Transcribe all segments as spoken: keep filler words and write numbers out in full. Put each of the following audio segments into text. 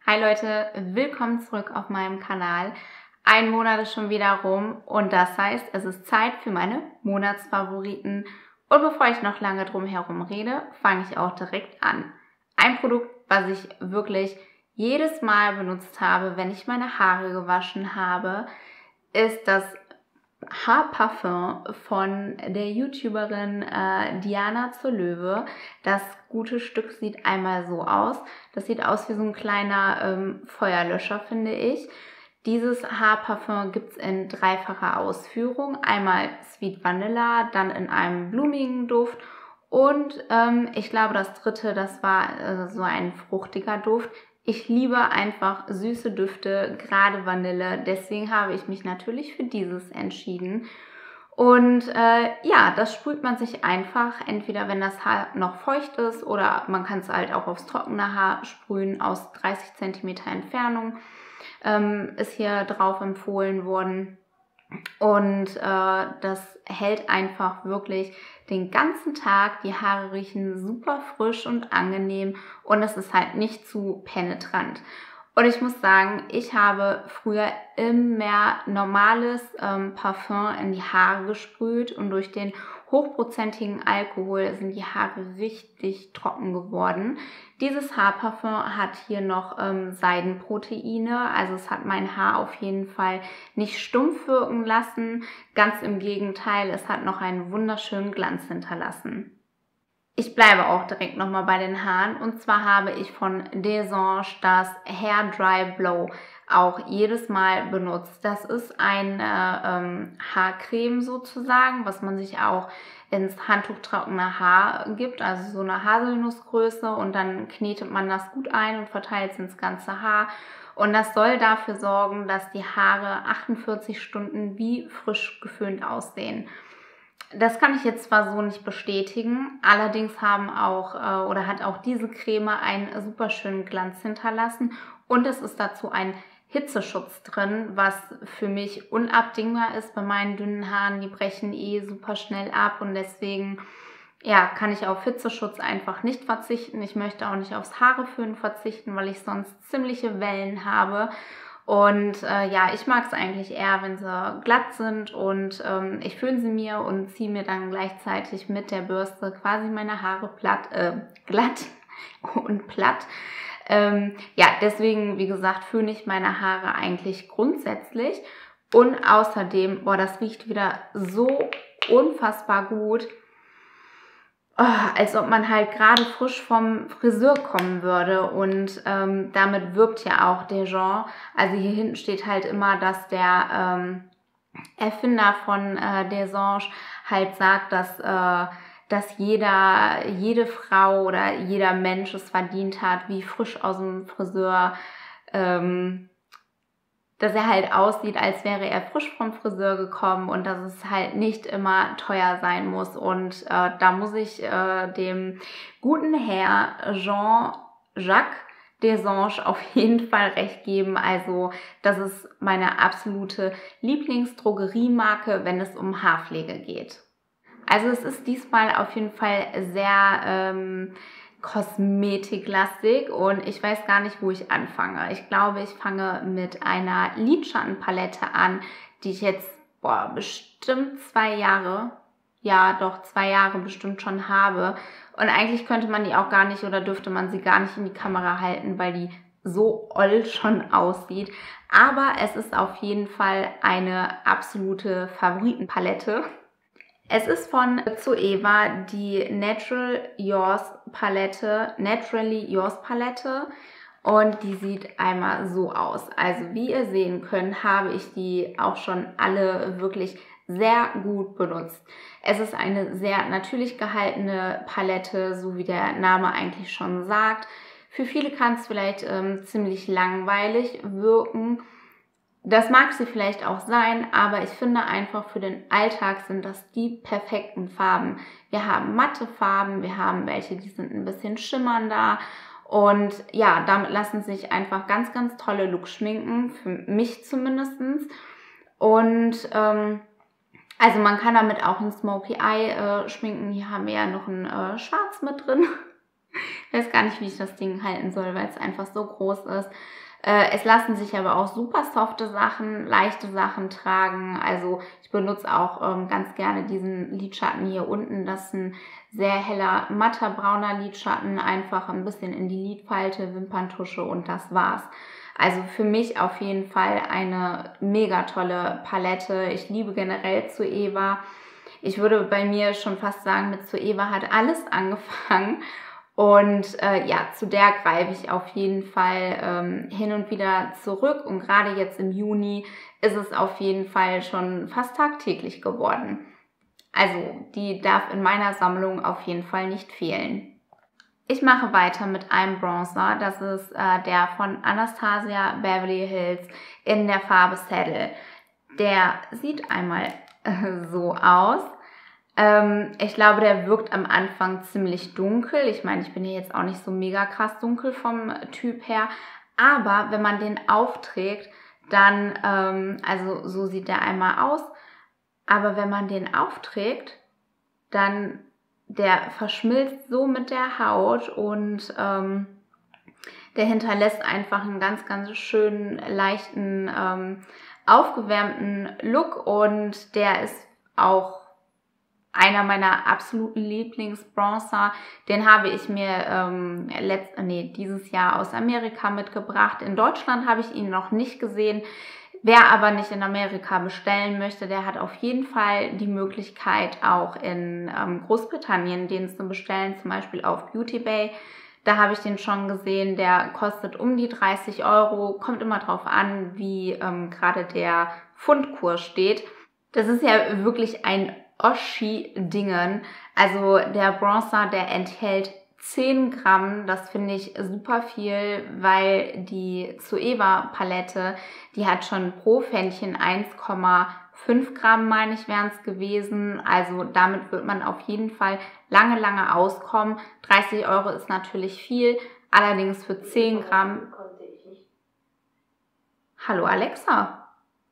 Hi Leute, willkommen zurück auf meinem Kanal. Ein Monat ist schon wieder rum und das heißt, es ist Zeit für meine Monatsfavoriten. Und bevor ich noch lange drum herum rede, fange ich auch direkt an. Ein Produkt, was ich wirklich jedes Mal benutzt habe, wenn ich meine Haare gewaschen habe, ist das Haarparfum von der YouTuberin äh, Diana zur Löwe. Das gute Stück sieht einmal so aus. Das sieht aus wie so ein kleiner ähm, Feuerlöscher, finde ich. Dieses Haarparfum gibt es in dreifacher Ausführung. Einmal Sweet Vanilla, dann in einem blumigen Duft und ähm, ich glaube das dritte, das war äh, so ein fruchtiger Duft. Ich liebe einfach süße Düfte, gerade Vanille. Deswegen habe ich mich natürlich für dieses entschieden. Und äh, ja, das sprüht man sich einfach, entweder wenn das Haar noch feucht ist oder man kann es halt auch aufs trockene Haar sprühen aus dreißig Zentimeter Entfernung. Ähm, ist hier drauf empfohlen worden. Und äh, das hält einfach wirklich den ganzen Tag. Die Haare riechen super frisch und angenehm und es ist halt nicht zu penetrant. Und ich muss sagen, ich habe früher immer normales ähm, Parfum in die Haare gesprüht und durch den hochprozentigen Alkohol sind die Haare richtig trocken geworden. Dieses Haarparfum hat hier noch ähm, Seidenproteine, also es hat mein Haar auf jeden Fall nicht stumpf wirken lassen. Ganz im Gegenteil, es hat noch einen wunderschönen Glanz hinterlassen. Ich bleibe auch direkt nochmal bei den Haaren und zwar habe ich von Desange das Hair Dry Blow auch jedes Mal benutzt. Das ist eine ähm, Haarcreme sozusagen, was man sich auch ins handtuchtrockene Haar gibt, also so eine Haselnussgröße und dann knetet man das gut ein und verteilt es ins ganze Haar. Und das soll dafür sorgen, dass die Haare achtundvierzig Stunden wie frisch geföhnt aussehen. Das kann ich jetzt zwar so nicht bestätigen, allerdings haben auch äh, oder hat auch diese Creme einen super schönen Glanz hinterlassen und es ist dazu ein Hitzeschutz drin, was für mich unabdingbar ist bei meinen dünnen Haaren. Die brechen eh super schnell ab und deswegen ja, kann ich auf Hitzeschutz einfach nicht verzichten. Ich möchte auch nicht aufs Haareföhnen verzichten, weil ich sonst ziemliche Wellen habe. Und äh, ja, ich mag es eigentlich eher, wenn sie glatt sind und ähm, ich föhne sie mir und ziehe mir dann gleichzeitig mit der Bürste quasi meine Haare platt, äh, glatt und platt. Ähm, ja, deswegen, wie gesagt, föhne ich meine Haare eigentlich grundsätzlich. Und außerdem, boah, das riecht wieder so unfassbar gut. Oh, als ob man halt gerade frisch vom Friseur kommen würde und ähm, damit wirbt ja auch Desange. Also hier hinten steht halt immer, dass der ähm, Erfinder von äh, Desange halt sagt, dass, äh, dass jeder, jede Frau oder jeder Mensch es verdient hat, wie frisch aus dem Friseur, ähm, dass er halt aussieht, als wäre er frisch vom Friseur gekommen und dass es halt nicht immer teuer sein muss. Und äh, da muss ich äh, dem guten Herr Jean-Jacques Desange auf jeden Fall recht geben. Also das ist meine absolute Lieblingsdrogeriemarke, wenn es um Haarpflege geht. Also es ist diesmal auf jeden Fall sehr ähm, kosmetiklastig und ich weiß gar nicht, wo ich anfange. Ich glaube, ich fange mit einer Lidschattenpalette an, die ich jetzt boah, bestimmt zwei Jahre, ja doch zwei Jahre bestimmt schon habe. Und eigentlich könnte man die auch gar nicht oder dürfte man sie gar nicht in die Kamera halten, weil die so oll schon aussieht. Aber es ist auf jeden Fall eine absolute Favoritenpalette. Es ist von Zoeva die Natural Yours Palette, Naturally Yours Palette und die sieht einmal so aus. Also wie ihr sehen könnt, habe ich die auch schon alle wirklich sehr gut benutzt. Es ist eine sehr natürlich gehaltene Palette, so wie der Name eigentlich schon sagt. Für viele kann es vielleicht ähm, ziemlich langweilig wirken. Das mag sie vielleicht auch sein, aber ich finde einfach für den Alltag sind das die perfekten Farben. Wir haben matte Farben, wir haben welche, die sind ein bisschen schimmernder und ja, damit lassen sich einfach ganz, ganz tolle Looks schminken, für mich zumindest. Und ähm, also man kann damit auch ein Smoky Eye äh, schminken. Hier haben wir ja noch ein äh, Schwarz mit drin. weiß gar nicht, wie ich das Ding halten soll, weil es einfach so groß ist. Äh, es lassen sich aber auch super softe Sachen, leichte Sachen tragen. Also ich benutze auch ähm, ganz gerne diesen Lidschatten hier unten. Das ist ein sehr heller, matter, brauner Lidschatten. Einfach ein bisschen in die Lidfalte, Wimperntusche und das war's. Also für mich auf jeden Fall eine mega tolle Palette. Ich liebe generell Zoeva. Ich würde bei mir schon fast sagen, mit Zoeva hat alles angefangen. Und äh, ja, zu der greife ich auf jeden Fall ähm, hin und wieder zurück. Und gerade jetzt im Juni ist es auf jeden Fall schon fast tagtäglich geworden. Also die darf in meiner Sammlung auf jeden Fall nicht fehlen. Ich mache weiter mit einem Bronzer. Das ist äh, der von Anastasia Beverly Hills in der Farbe Saddle. Der sieht einmal äh, so aus. Ähm, ich glaube, der wirkt am Anfang ziemlich dunkel. Ich meine, ich bin hier jetzt auch nicht so mega krass dunkel vom Typ her. Aber wenn man den aufträgt, dann, ähm, also so sieht der einmal aus. Aber wenn man den aufträgt, dann der verschmilzt so mit der Haut und ähm, der hinterlässt einfach einen ganz, ganz schönen, leichten, ähm, aufgewärmten Look und der ist auch einer meiner absoluten Lieblingsbronzer. Den habe ich mir ähm, letzt, nee, dieses Jahr aus Amerika mitgebracht. In Deutschland habe ich ihn noch nicht gesehen. Wer aber nicht in Amerika bestellen möchte, der hat auf jeden Fall die Möglichkeit, auch in ähm, Großbritannien den zu bestellen, zum Beispiel auf Beauty Bay. Da habe ich den schon gesehen, der kostet um die dreißig Euro, kommt immer drauf an, wie ähm, gerade der Pfundkurs steht. Das ist ja wirklich ein Oschi-Dingen. Also der Bronzer, der enthält zehn Gramm, das finde ich super viel, weil die Zoeva Palette, die hat schon pro Pfännchen eins Komma fünf Gramm, meine ich, wären es gewesen. Also damit wird man auf jeden Fall lange, lange auskommen. dreißig Euro ist natürlich viel, allerdings für zehn Gramm. Hallo Alexa.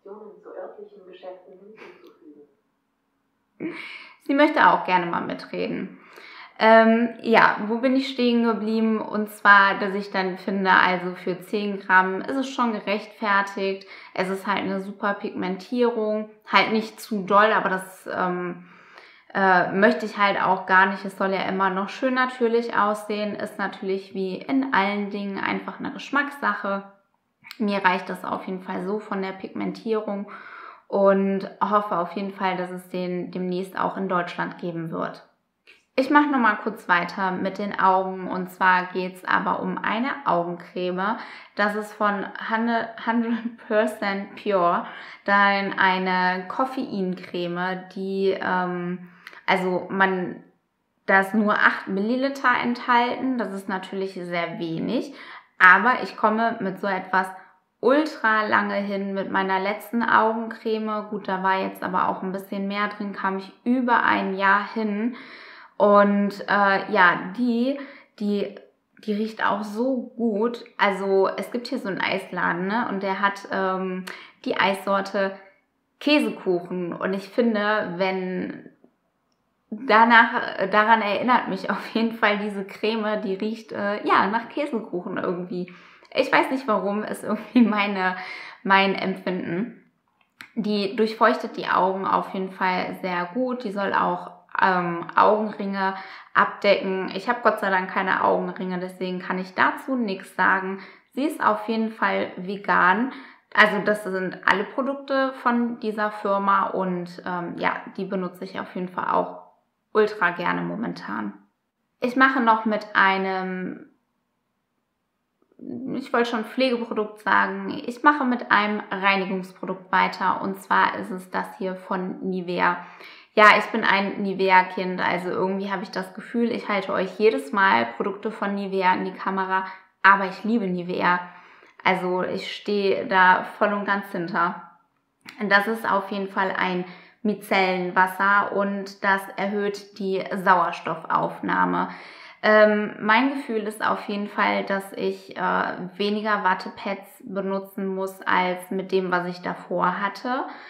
Sie möchte auch gerne mal mitreden. Ähm, ja, wo bin ich stehen geblieben? Und zwar, dass ich dann finde, also für zehn Gramm ist es schon gerechtfertigt. Es ist halt eine super Pigmentierung, halt nicht zu doll, aber das ähm, äh, möchte ich halt auch gar nicht. Es soll ja immer noch schön natürlich aussehen. Ist natürlich wie in allen Dingen einfach eine Geschmackssache. Mir reicht das auf jeden Fall so von der Pigmentierung und hoffe auf jeden Fall, dass es den demnächst auch in Deutschland geben wird. Ich mache nochmal kurz weiter mit den Augen und zwar geht es aber um eine Augencreme. Das ist von hundert Prozent Pure, dann eine Koffeincreme, die, ähm, also man, da ist nur acht Milliliter enthalten, das ist natürlich sehr wenig, aber ich komme mit so etwas ultra lange hin mit meiner letzten Augencreme. Gut, da war jetzt aber auch ein bisschen mehr drin, kam ich über ein Jahr hin. Und äh, ja, die, die, die riecht auch so gut. Also es gibt hier so einen Eisladen, ne? Und der hat ähm, die Eissorte Käsekuchen. Und ich finde, wenn danach, daran erinnert mich auf jeden Fall diese Creme, die riecht äh, ja nach Käsekuchen irgendwie. Ich weiß nicht warum, ist irgendwie meine, mein Empfinden. Die durchfeuchtet die Augen auf jeden Fall sehr gut. Die soll auch ähm, Augenringe abdecken. Ich habe Gott sei Dank keine Augenringe, deswegen kann ich dazu nichts sagen. Sie ist auf jeden Fall vegan. Also das sind alle Produkte von dieser Firma und ähm, ja, die benutze ich auf jeden Fall auch ultra gerne momentan. Ich mache noch mit einem, ich wollte schon Pflegeprodukt sagen, ich mache mit einem Reinigungsprodukt weiter und zwar ist es das hier von Nivea. Ja, ich bin ein Nivea-Kind, also irgendwie habe ich das Gefühl, ich halte euch jedes Mal Produkte von Nivea in die Kamera, aber ich liebe Nivea. Also ich stehe da voll und ganz hinter. Und das ist auf jeden Fall ein Micellenwasser und das erhöht die Sauerstoffaufnahme. Ähm, mein Gefühl ist auf jeden Fall, dass ich äh, weniger Wattepads benutzen muss als mit dem, was ich davor hatte.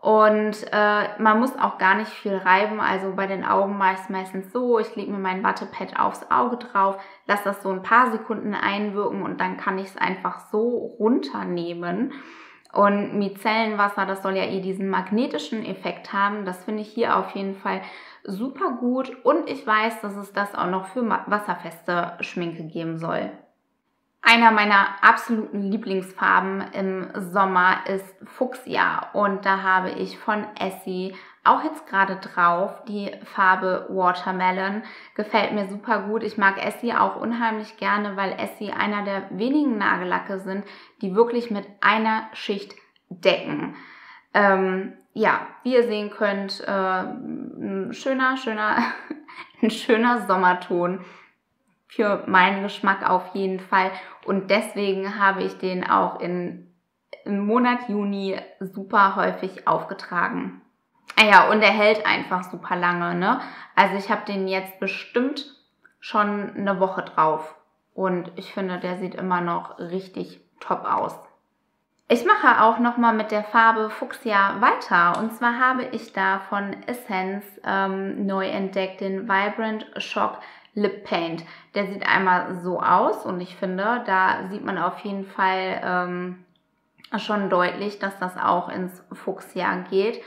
Und äh, man muss auch gar nicht viel reiben, also bei den Augen mache ich es meistens so, ich lege mir mein Wattepad aufs Auge drauf, lasse das so ein paar Sekunden einwirken und dann kann ich es einfach so runternehmen. Und Micellenwasser, das soll ja eh diesen magnetischen Effekt haben, das finde ich hier auf jeden Fall super gut und ich weiß, dass es das auch noch für wasserfeste Schminke geben soll. Einer meiner absoluten Lieblingsfarben im Sommer ist Fuchsia und da habe ich von Essie auch jetzt gerade drauf die Farbe Watermelon. Gefällt mir super gut. Ich mag Essie auch unheimlich gerne, weil Essie einer der wenigen Nagellacke sind, die wirklich mit einer Schicht decken. Ähm, ja, wie ihr sehen könnt, äh, ein schöner, schöner, ein schöner Sommerton. Für meinen Geschmack auf jeden Fall und deswegen habe ich den auch in, im Monat Juni super häufig aufgetragen. Ah ja, und er hält einfach super lange, ne? Also ich habe den jetzt bestimmt schon eine Woche drauf und ich finde, der sieht immer noch richtig top aus. Ich mache auch nochmal mit der Farbe Fuchsia weiter und zwar habe ich da von Essence ähm, neu entdeckt den Vibrant Shock Lip Paint. Der sieht einmal so aus und ich finde, da sieht man auf jeden Fall ähm, schon deutlich, dass das auch ins Fuchsia geht.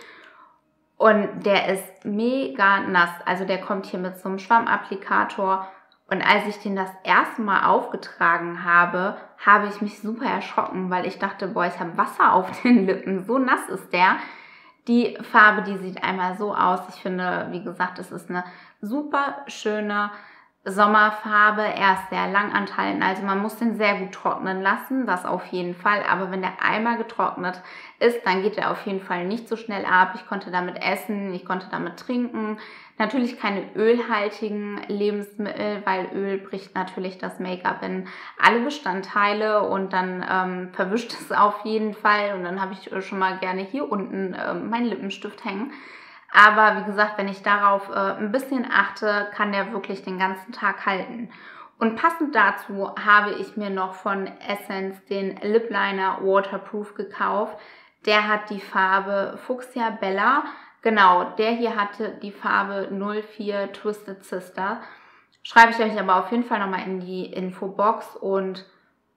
Und der ist mega nass, also der kommt hier mit so einem Schwammapplikator. Und als ich den das erste Mal aufgetragen habe, habe ich mich super erschrocken, weil ich dachte, boah, ich habe Wasser auf den Lippen, so nass ist der. Die Farbe, die sieht einmal so aus. Ich finde, wie gesagt, es ist eine super schöne Sommerfarbe. Er ist sehr lang anhaltend, also man muss den sehr gut trocknen lassen, das auf jeden Fall. Aber wenn der einmal getrocknet ist, dann geht er auf jeden Fall nicht so schnell ab. Ich konnte damit essen, ich konnte damit trinken. Natürlich keine ölhaltigen Lebensmittel, weil Öl bricht natürlich das Make-up in alle Bestandteile und dann ähm, verwischt es auf jeden Fall. Und dann habe ich schon mal gerne hier unten ähm, meinen Lippenstift hängen. Aber wie gesagt, wenn ich darauf äh, ein bisschen achte, kann der wirklich den ganzen Tag halten. Und passend dazu habe ich mir noch von Essence den Lip Liner Waterproof gekauft. Der hat die Farbe Fuchsia Bella. Genau, der hier hatte die Farbe null vier Twisted Sister. Schreibe ich euch aber auf jeden Fall nochmal in die Infobox. Und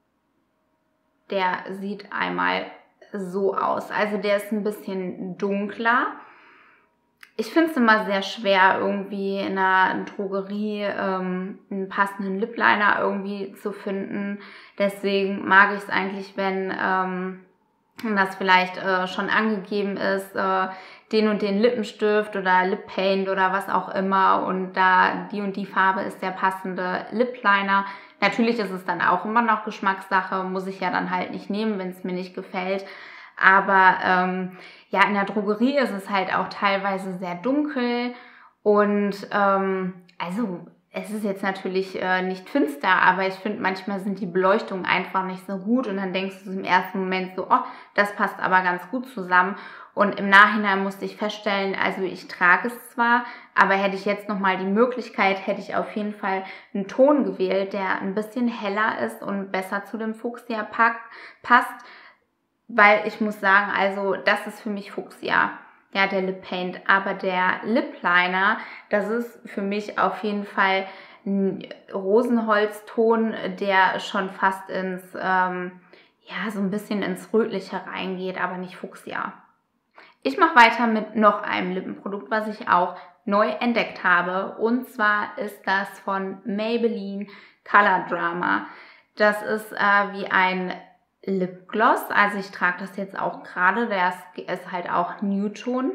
der sieht einmal so aus. Also der ist ein bisschen dunkler. Ich finde es immer sehr schwer, irgendwie in einer Drogerie ähm, einen passenden Lip Liner irgendwie zu finden. Deswegen mag ich es eigentlich, wenn ähm, das vielleicht äh, schon angegeben ist, äh, den und den Lippenstift oder Lip Paint oder was auch immer. Und da die und die Farbe ist der passende Lip Liner. Natürlich ist es dann auch immer noch Geschmackssache, muss ich ja dann halt nicht nehmen, wenn es mir nicht gefällt. Aber ähm, ja, in der Drogerie ist es halt auch teilweise sehr dunkel und ähm, also es ist jetzt natürlich äh, nicht finster, aber ich finde, manchmal sind die Beleuchtungen einfach nicht so gut und dann denkst du im ersten Moment so, oh, das passt aber ganz gut zusammen. Und im Nachhinein musste ich feststellen, also ich trage es zwar, aber hätte ich jetzt nochmal die Möglichkeit, hätte ich auf jeden Fall einen Ton gewählt, der ein bisschen heller ist und besser zu dem Fuchsia passt. Weil ich muss sagen, also das ist für mich Fuchsia, ja, der Lip Paint. Aber der Lip Liner, das ist für mich auf jeden Fall ein Rosenholzton, der schon fast ins, ähm, ja, so ein bisschen ins Rötliche reingeht, aber nicht Fuchsia. Ich mache weiter mit noch einem Lippenprodukt, was ich auch neu entdeckt habe. Und zwar ist das von Maybelline Color Drama. Das ist äh, wie ein Lipgloss, also ich trage das jetzt auch gerade, der ist, ist halt auch Nude-Ton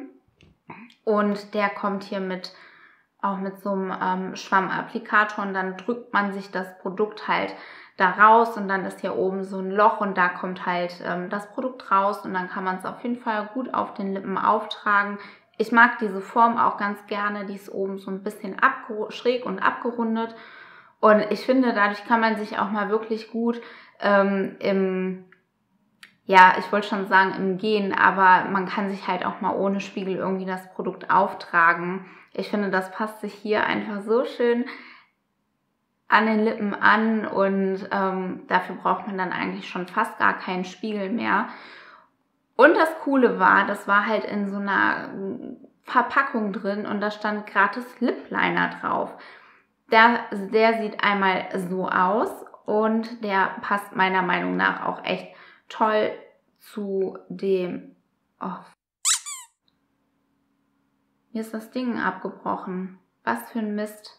und der kommt hier mit auch mit so einem ähm, Schwammapplikator und dann drückt man sich das Produkt halt da raus und dann ist hier oben so ein Loch und da kommt halt ähm, das Produkt raus und dann kann man es auf jeden Fall gut auf den Lippen auftragen. Ich mag diese Form auch ganz gerne, die ist oben so ein bisschen schräg und abgerundet. Und ich finde, dadurch kann man sich auch mal wirklich gut ähm, im, ja, ich wollte schon sagen im Gehen, aber man kann sich halt auch mal ohne Spiegel irgendwie das Produkt auftragen. Ich finde, das passt sich hier einfach so schön an den Lippen an und ähm, dafür braucht man dann eigentlich schon fast gar keinen Spiegel mehr. Und das Coole war, das war halt in so einer Verpackung drin und da stand gratis Lip Liner drauf. Der, der sieht einmal so aus und der passt meiner Meinung nach auch echt toll zu dem... Oh. Mir ist das Ding abgebrochen. Was für ein Mist.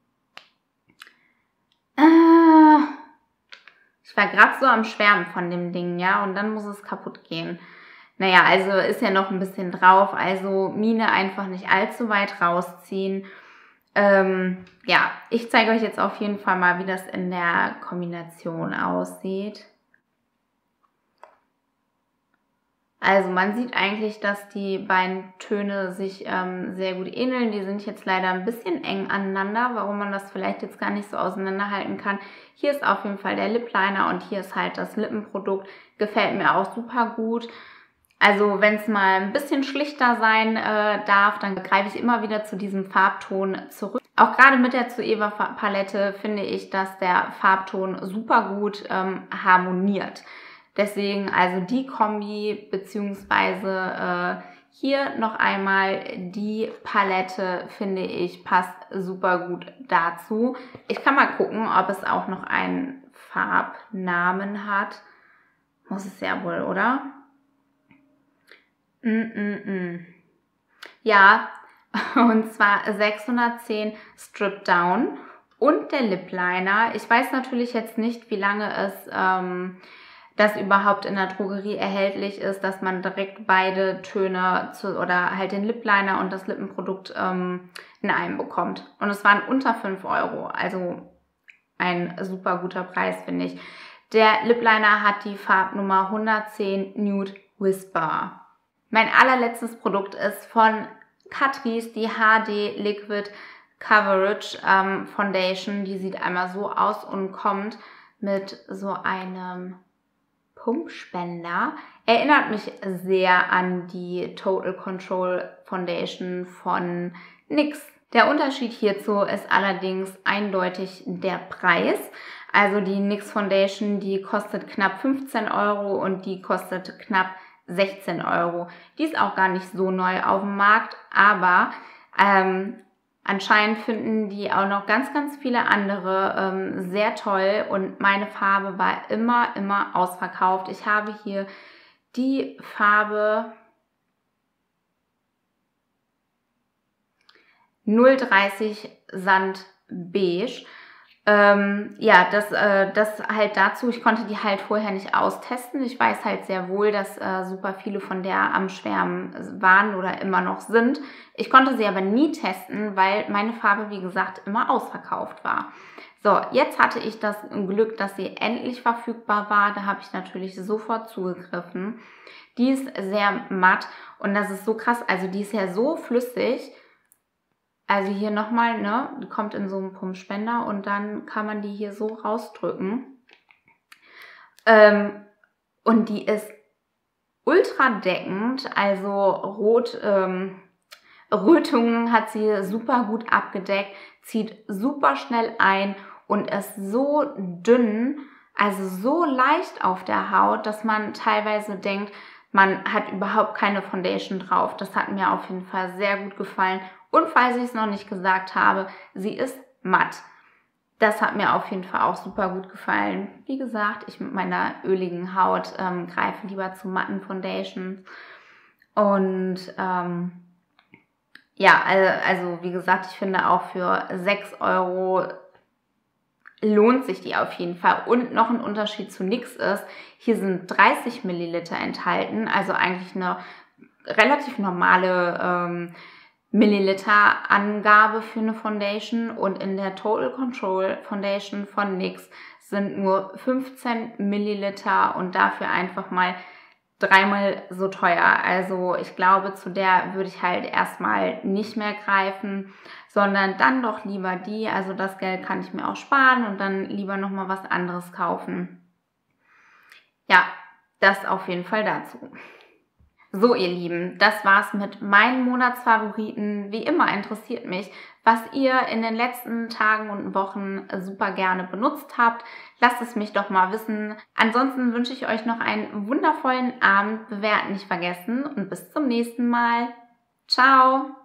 Äh, ich war gerade so am Schwärmen von dem Ding, ja, und dann muss es kaputt gehen. Naja, also ist ja noch ein bisschen drauf, also Mine einfach nicht allzu weit rausziehen. Ähm, ja, ich zeige euch jetzt auf jeden Fall mal, wie das in der Kombination aussieht. Also man sieht eigentlich, dass die beiden Töne sich ähm, sehr gut ähneln. Die sind jetzt leider ein bisschen eng aneinander, warum man das vielleicht jetzt gar nicht so auseinanderhalten kann. Hier ist auf jeden Fall der Lip Liner und hier ist halt das Lippenprodukt. Gefällt mir auch super gut. Also wenn es mal ein bisschen schlichter sein äh, darf, dann greife ich immer wieder zu diesem Farbton zurück. Auch gerade mit der Zoeva Palette finde ich, dass der Farbton super gut ähm, harmoniert. Deswegen also die Kombi beziehungsweise äh, hier noch einmal die Palette, finde ich, passt super gut dazu. Ich kann mal gucken, ob es auch noch einen Farbnamen hat. Muss es ja wohl, oder? Mm -mm -mm. Ja, und zwar sechshundertzehn Strip Down und der Lip Liner. Ich weiß natürlich jetzt nicht, wie lange es ähm, das überhaupt in der Drogerie erhältlich ist, dass man direkt beide Töne zu, oder halt den Lip Liner und das Lippenprodukt ähm, in einem bekommt. Und es waren unter fünf Euro, also ein super guter Preis, finde ich. Der Lip Liner hat die Farbnummer hundertzehn Nude Whisper. Mein allerletztes Produkt ist von Catrice, die H D Liquid Coverage ähm, Foundation. Die sieht einmal so aus und kommt mit so einem Pumpspender. Erinnert mich sehr an die Total Control Foundation von NYX. Der Unterschied hierzu ist allerdings eindeutig der Preis. Also die NYX Foundation, die kostet knapp fünfzehn Euro und die kostet knapp sechzehn Euro. Die ist auch gar nicht so neu auf dem Markt, aber ähm, anscheinend finden die auch noch ganz, ganz viele andere ähm, sehr toll und meine Farbe war immer, immer ausverkauft. Ich habe hier die Farbe null dreißig Sand Beige. Ähm, ja, das, äh, das halt dazu, ich konnte die halt vorher nicht austesten. Ich weiß halt sehr wohl, dass äh, super viele von der am Schwärmen waren oder immer noch sind. Ich konnte sie aber nie testen, weil meine Farbe, wie gesagt, immer ausverkauft war. So, jetzt hatte ich das Glück, dass sie endlich verfügbar war. Da habe ich natürlich sofort zugegriffen. Die ist sehr matt und das ist so krass. Also die ist ja so flüssig. Also hier nochmal, ne, die kommt in so einen Pumpspender und dann kann man die hier so rausdrücken. Ähm, und die ist ultra deckend, also Rot, ähm, Rötungen hat sie super gut abgedeckt, zieht super schnell ein und ist so dünn, also so leicht auf der Haut, dass man teilweise denkt, man hat überhaupt keine Foundation drauf. Das hat mir auf jeden Fall sehr gut gefallen. Und falls ich es noch nicht gesagt habe, sie ist matt. Das hat mir auf jeden Fall auch super gut gefallen. Wie gesagt, ich mit meiner öligen Haut ähm, greife lieber zu matten Foundations. Und ähm, ja, also, also wie gesagt, ich finde auch für sechs Euro lohnt sich die auf jeden Fall. Und noch ein Unterschied zu NYX ist, hier sind dreißig Milliliter enthalten, also eigentlich eine relativ normale ähm, Milliliter-Angabe für eine Foundation und in der Total Control Foundation von NYX sind nur fünfzehn Milliliter und dafür einfach mal dreimal so teuer. Also ich glaube, zu der würde ich halt erstmal nicht mehr greifen, sondern dann doch lieber die. Also das Geld kann ich mir auch sparen und dann lieber nochmal was anderes kaufen. Ja, das auf jeden Fall dazu. So, ihr Lieben, das war's mit meinen Monatsfavoriten. Wie immer interessiert mich, was ihr in den letzten Tagen und Wochen super gerne benutzt habt. Lasst es mich doch mal wissen. Ansonsten wünsche ich euch noch einen wundervollen Abend. Bewerten nicht vergessen und bis zum nächsten Mal. Ciao!